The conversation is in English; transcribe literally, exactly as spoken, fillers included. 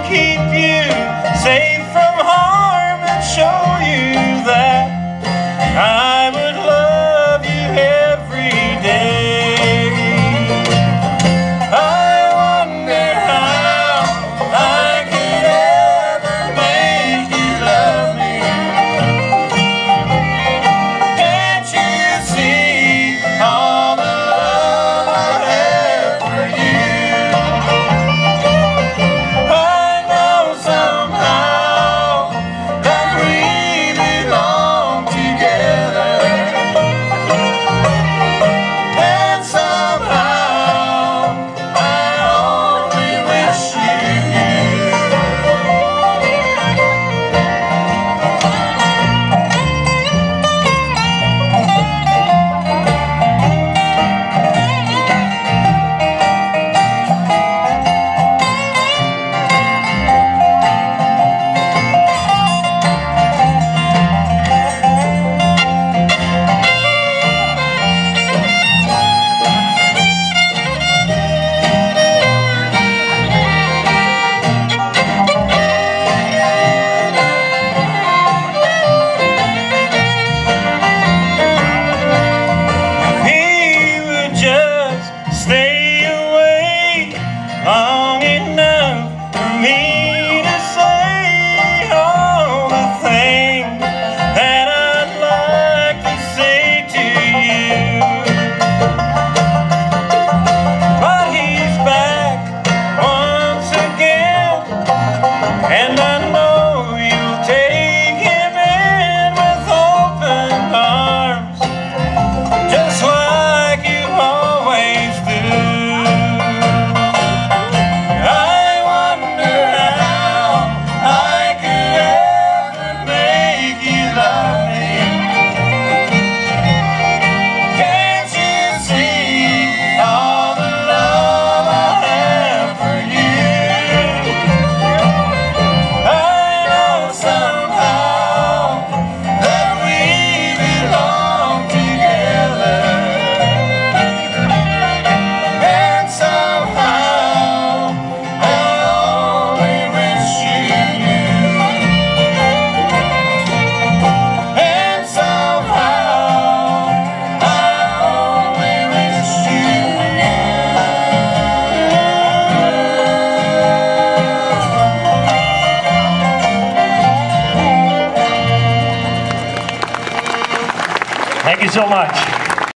keep you safe from harm and show you that I would love you every day. I wonder how I could ever make you love me. Can't you see all the love I have for you? I know somehow that we belong together, and somehow I only wish you knew. Stay away long enough for me to say all the things that I'd like to say to you. But he's back once again, and I know you'll take him in with open arms, just like you always do. I wonder how I could ever make you love me. Can't you see all the love I have for you? I know somehow that we belong together, and somehow I only wish you knew. And somehow I only wish you knew. Thank you so much.